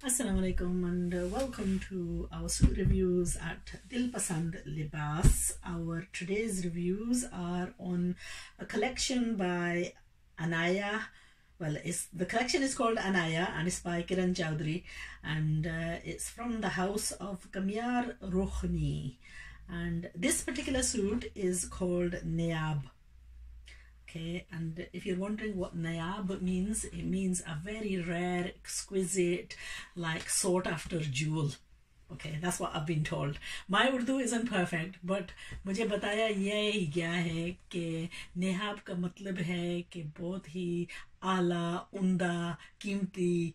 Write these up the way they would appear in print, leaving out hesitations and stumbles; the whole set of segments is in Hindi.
Assalamu alaikum and welcome to our suit reviews at Dil Pasand Libas. Our today's reviews are on a collection by Anaya. Well, the collection is called Anaya and it's by Kirran Choudhury, and it's from the house of Kamyar Rokhni. And this particular suit is called Nayab. Okay, and if you're wondering what Nayab means, it means a very rare, exquisite, like sought after jewel. Okay, that's what I've been told. My Urdu isn't perfect, but मुझे बताया ये ही गया है कि नेहाब का मतलब है कि बहुत ही आला, उम्दा, कीमती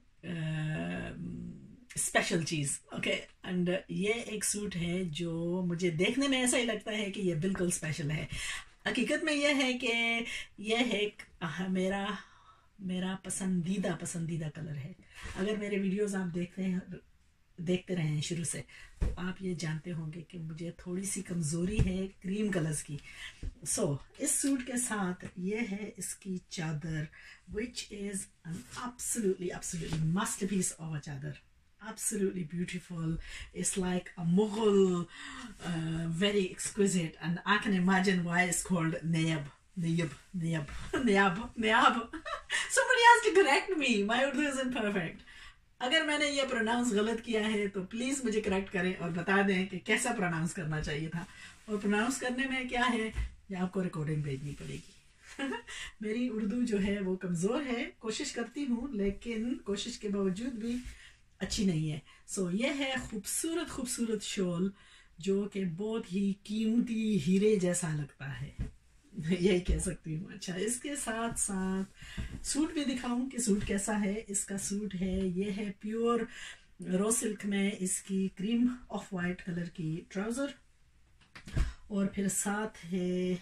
स्पेशल चीज़. ओके, एंड ये एक सूट है जो मुझे देखने में ऐसा ही लगता है कि ये बिल्कुल स्पेशल है. हकीकत में यह है कि यह एक मेरा पसंदीदा कलर है. अगर मेरे वीडियोस आप देखते रहे हैं शुरू से, तो आप ये जानते होंगे कि मुझे थोड़ी सी कमज़ोरी है क्रीम कलर्स की. इस सूट के साथ ये है इसकी चादर, which is an absolutely masterpiece of a चादर. Absolutely beautiful. It's like a Mughal, very exquisite, and I can imagine why it's called Nayab. Somebody has to correct me. My Urdu isn't perfect. अगर मैंने ये प्रोनाउंस गलत किया है तो प्लीज़ मुझे करेक्ट करें और बता दें कि कैसा प्रोनाउंस करना चाहिए था. और प्रोनाउंस करने में क्या है, ये आपको रिकॉर्डिंग भेजनी पड़ेगी. मेरी उर्दू जो है वो कमज़ोर है. कोशिश करती हूँ, लेकिन कोशिश के बावजूद भी अच्छी नहीं है. ये है खूबसूरत शॉल जो कि बहुत ही कीमती हीरे जैसा लगता है. यही कह सकती हूँ. अच्छा, इसके साथ साथ सूट भी दिखाऊं कि सूट कैसा है. इसका सूट है, ये है प्योर रॉ सिल्क में इसकी क्रीम ऑफ वाइट कलर की ट्राउज़र, और फिर साथ है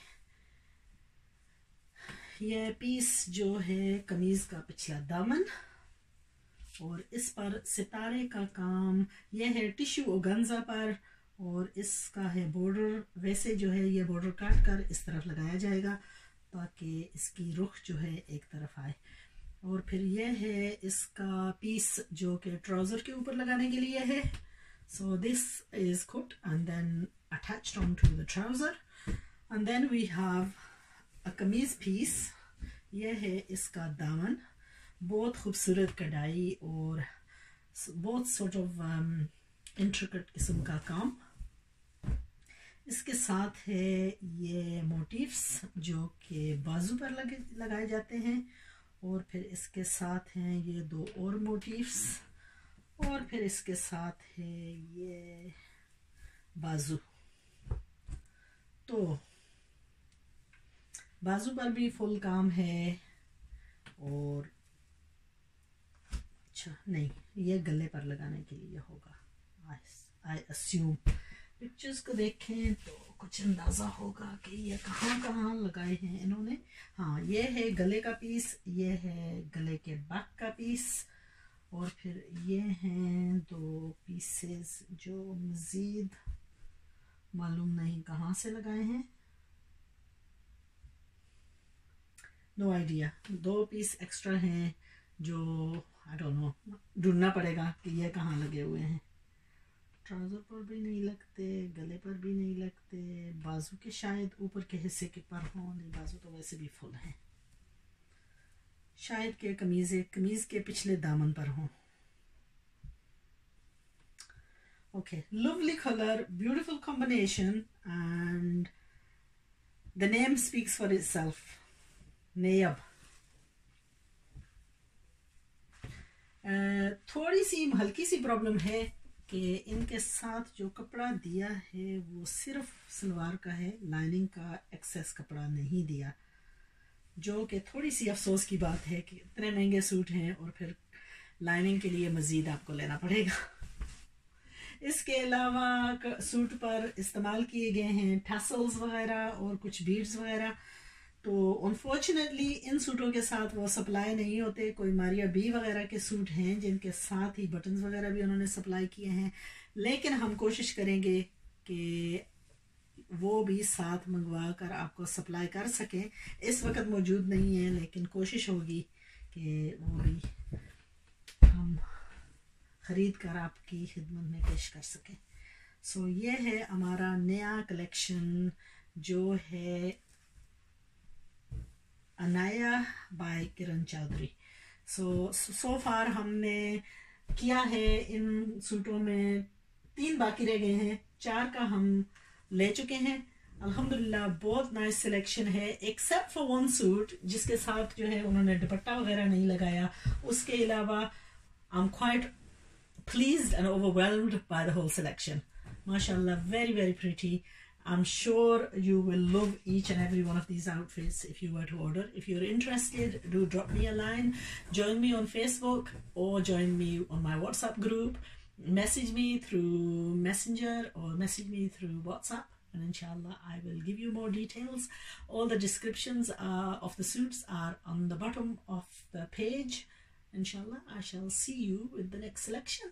ये पीस जो है कमीज़ का पिछला दामन, और इस पर सितारे का काम. यह है टिश्यू ऑर्गेन्जा पर, और इसका है बॉर्डर. वैसे जो है ये बॉर्डर काट कर इस तरफ लगाया जाएगा ताकि इसकी रुख जो है एक तरफ आए. और फिर यह है इसका पीस जो कि ट्राउज़र के ऊपर लगाने के लिए है. So this is cut and then attached on to the trouser. And then we have a kameez piece. यह है इसका दामन, बहुत खूबसूरत कढ़ाई और बहुत सॉर्ट ऑफ इंट्रिकेट किस्म का काम. इसके साथ है ये मोटिव्स जो कि बाजू पर लगाए जाते हैं, और फिर इसके साथ हैं ये दो और मोटिव्स, और फिर इसके साथ है ये बाजू. तो बाजू पर भी फुल काम है, और अच्छा नहीं, ये गले पर लगाने के लिए होगा. आई अस्यूम पिक्चर्स को देखें तो कुछ अंदाज़ा होगा कि ये कहाँ लगाए हैं इन्होंने. हाँ, ये है गले का पीस, ये है गले के बैक का पीस, और फिर ये हैं दो पीसेस जो मज़ीद मालूम नहीं कहाँ से लगाए हैं. No idea. दो पीस एक्स्ट्रा हैं जो आई डोंट नो, ढूंढना पड़ेगा कि ये कहाँ लगे हुए हैं. ट्राउज़र पर भी नहीं लगते, गले पर भी नहीं लगते, बाजू के शायद ऊपर के हिस्से के पर हों. नहीं, बाजू तो वैसे भी फुल हैं. शायद के कमीज़ के पिछले दामन पर हों. Okay, lovely colour, beautiful combination, and the name speaks for itself. Nayab. थोड़ी सी हल्की सी प्रॉब्लम है कि इनके साथ जो कपड़ा दिया है वो सिर्फ सलवार का है, लाइनिंग का एक्सेस कपड़ा नहीं दिया, जो कि थोड़ी सी अफसोस की बात है कि इतने महंगे सूट हैं और फिर लाइनिंग के लिए मज़ीद आपको लेना पड़ेगा. इसके अलावा सूट पर इस्तेमाल किए गए हैं टैसल्स वगैरह और कुछ बीड्स वगैरह. तो अनफॉर्चुनेटली इन सूटों के साथ वो सप्लाई नहीं होते. कोई मारिया बी वगैरह के सूट हैं जिनके साथ ही बटन्स वगैरह भी उन्होंने सप्लाई किए हैं, लेकिन हम कोशिश करेंगे कि वो भी साथ मंगवा कर आपको सप्लाई कर सकें. इस वक्त मौजूद नहीं है, लेकिन कोशिश होगी कि वो भी हम ख़रीद कर आपकी खिदमत में पेश कर सकें। सो ये है हमारा नया कलेक्शन जो है Anaya by Kiran Chaudhary. So far हमने किया है, इन सूटों में 3 बाकी रह गए हैं, 4 का हम ले चुके हैं अल्हम्दुलिल्लाह। बहुत नाइस सिलेक्शन है एक्सेप्ट फॉर 1 सूट जिसके साथ जो है उन्होंने दुपट्टा वगैरह नहीं लगाया। उसके अलावा I am quite pleased and overwhelmed by the whole selection. MashaAllah, very very pretty. I'm sure you will love each and every one of these outfits if you were to order. If you're interested, do drop me a line, join me on Facebook or join me on my WhatsApp group, message me through Messenger or message me through WhatsApp, and inshallah I will give you more details. All the descriptions of the suits are on the bottom of the page. Inshallah, I shall see you with the next selection.